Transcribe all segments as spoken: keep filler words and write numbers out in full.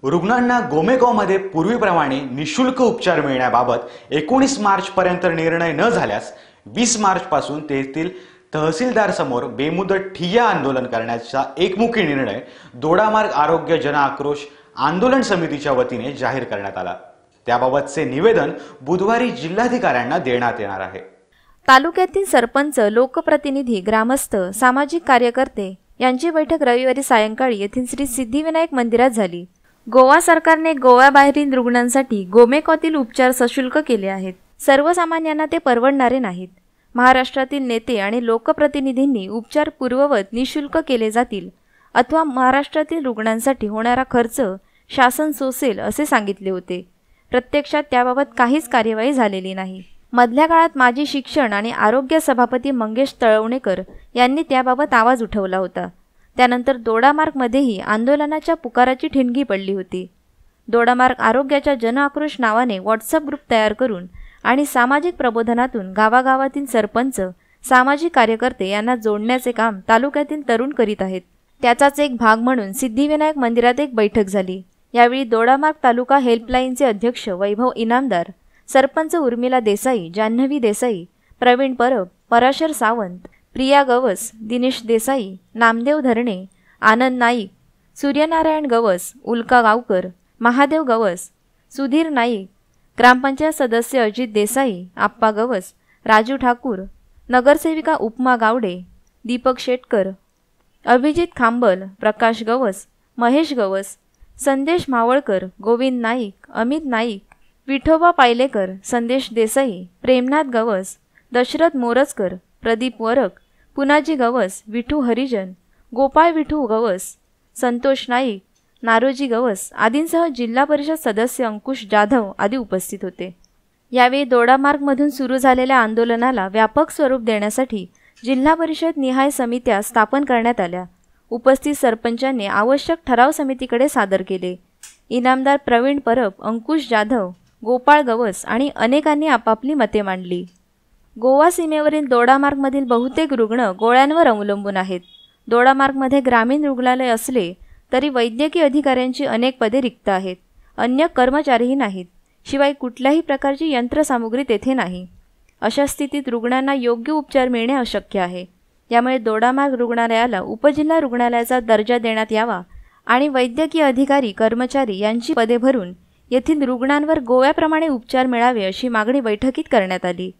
रुग्णांना गोमेगावमध्ये पूर्वीप्रमाणे निशुल्क उपचार मिळण्याबाबत एकोणीस मार्च पर्यंत निर्णय न झाल्यास वीस मार्च पासून तेथील तहसीलदार समोर बेमुदत ठिय्या आंदोलन करण्याचा एकमुखी निर्णय दोडामार्ग आरोग्य जन आक्रोश आंदोलन समितीच्या वतीने जाहीर करण्यात आला। त्याबाबतचे निवेदन बुधवारी जिल्हाधिकाऱ्यांना देण्यात येणार आहे। तालुक्यातील सरपंच, लोकप्रतिनिधी, ग्रामस्थ, सामाजिक कार्यकर्ते यांची बैठक रविवारी सायंकाळी येथील श्री सिद्धिविनायक मंदिरात झाली। गोवा सरकारने गोव्याबाहेरील रुग्णांसाठी गोमेगावातील उपचार सशुल्क केले आहेत। सर्वसामान्यांना ते परवडणारे नाहीत। महाराष्ट्रातील नेते आणि लोकप्रतिनिधींनी उपचार पूर्ववत निशुल्क केले जातील अथवा महाराष्ट्रातील रुग्णांसाठी होणारा खर्च शासन सोसेल असे सांगितले होते। प्रत्यक्षात त्याबाबत काहीच कार्यवाही झालेली नाही। मधल्या काळात माजी शिक्षण आणि आरोग्य सभापती मंगेश तळवणेकर यांनी त्याबाबत आवाज उठवला होता। त्यानंतर दोडामार्गमध्येही आंदोलनाच्या पुकाराची ठिणगी पडली होती। दोडामार्ग आरोग्याच्या जन आक्रोश नावाने व्हॉट्सअप ग्रुप तयार करून आणि सामाजिक प्रबोधनातून गावागावातील सरपंच, सामाजिक कार्यकर्ते यांना जोडण्याचे काम तालुक्यातील तरुण करीत आहेत। त्याचाच एक भाग म्हणून सिद्धिविनायक मंदिरात एक बैठक झाली। यावेळी दोडामार्ग तालुका हेल्पलाईनचे अध्यक्ष वैभव इनामदार, सरपंच उर्मिला देसाई, जान्हवी देसाई, प्रवीण परब, पराशर सावंत, प्रिया गवस, दिनेश देसाई, नामदेव धरणे, आनंद नाईक, सूर्यनारायण गवस, उल्का गावकर, महादेव गवस, सुधीर नाईक, ग्रामपंचायत सदस्य अजित देसाई, आप्पा गवस, राजू ठाकूर, नगरसेविका उपमा गावडे, दीपक शेटकर, अभिजित खांबल, प्रकाश गवस, महेश गवस, संदेश मावळकर, गोविंद नाईक, अमित नाईक, विठोबा पायलेकर, संदेश देसाई, प्रेमनाथ गवस, दशरथ मोरजकर, प्रदीप वरक, पुनाजी गवस, विठू हरिजन, गोपाळ विठू गवस, संतोष नाईक, नारोजी गवस आदींसह जिल्हा परिषद सदस्य अंकुश जाधव आदी उपस्थित होते। यावेळी दोडामार्गमधून सुरू झालेल्या आंदोलनाला व्यापक स्वरूप देण्यासाठी जिल्हा परिषद निहाय समित्या स्थापन करण्यात आल्या। उपस्थित सरपंचांनी आवश्यक ठराव समितीकडे सादर केले। इनामदार प्रवीण परब, अंकुश जाधव, गोपाळ गवस आणि अनेकांनी आपापली मते मांडली। गोवा सीमेवरील दोडामार्गमधील बहुतेक रुग्ण गोळ्यांवर अवलंबून आहेत। दोडामार्गमध्ये ग्रामीण रुग्णालय असले तरी वैद्यकीय अधिकाऱ्यांची अनेक पदे रिक्त आहेत। अन्य कर्मचारीही नाहीत। शिवाय कुठल्याही प्रकारची यंत्रसामुग्री तेथे नाही। अशा स्थितीत रुग्णांना योग्य उपचार मिळणे अशक्य आहे। यामुळे दोडामार्ग रुग्णालयाला उपजिल्हा रुग्णालयाचा दर्जा देण्यात यावा आणि वैद्यकीय अधिकारी, कर्मचारी यांची पदे भरून येथील रुग्णांवर गोव्याप्रमाणे उपचार मिळावे अशी मागणी बैठकीत करण्यात आली।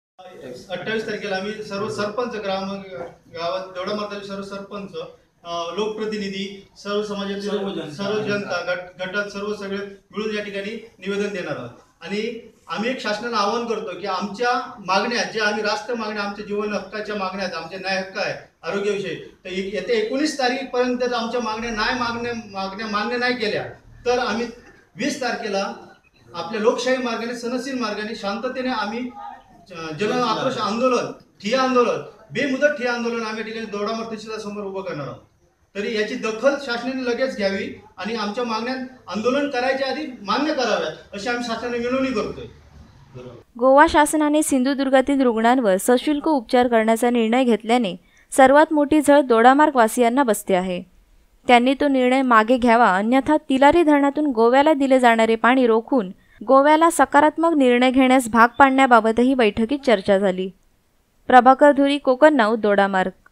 अठ्ठावीस तारखेला आम्ही सर्व सरपंच, ग्राम गावात दोडामार्ग सर्व सरपंच, लोकप्रतिनिधी, सर्व समाजातील सर्व जनता गट गटात सर्व सगळे मिळून या ठिकाणी निवेदन देणार आहोत। आणि आम्ही एक शासनाला आवाहन करतो की आमच्या मागण्या, ज्या आम्ही राष्ट्र मागण्या, आमच्या जीवन हक्काच्या मागण्या आहेत, आमचे न्याय हक्क आहे आरोग्याविषयी, तर येत्या एकोणीस तारीखपर्यंत जर आमच्या मागण्या नाही मागण्या मागण्या मान्य नाही केल्या तर आम्ही वीस तारखेला आपल्या लोकशाही मार्गाने, सनशील मार्गाने, शांततेने आम्ही जन आक्रोश आंदोलन, ठिय्या आंदोलन, बेमुदत ठिय्या आंदोलन आम्ही ठिकाणी दोडामार्ग तहसीलदारासमोर उभं करणार आहोत। तरी याची दखल शासनाने लगेच घ्यावी आणि आमच्या मागण्या आंदोलन करायच्या आधी मान्य कराव्यात अशी आम्ही शासनाने विनवणी करतोय। गोवा शासनाने सिंधुदुर्गातील रुग्णांवर सशुल्क उपचार करण्याचा निर्णय घेतल्याने सर्वात मोठी झळ दोडामार्ग वासियांना बसते आहे। त्यांनी तो निर्णय मागे घ्यावा, अन्यथा तिलारी धरणातून गोव्याला दिले जाणारे पाणी रोखून गोव्याला सकारात्मक निर्णय घेण्यास भाग पाडण्याबाबतही बैठकीत चर्चा झाली। प्रभाकर धुरी, कोकण नाऊ, दोडामार्ग।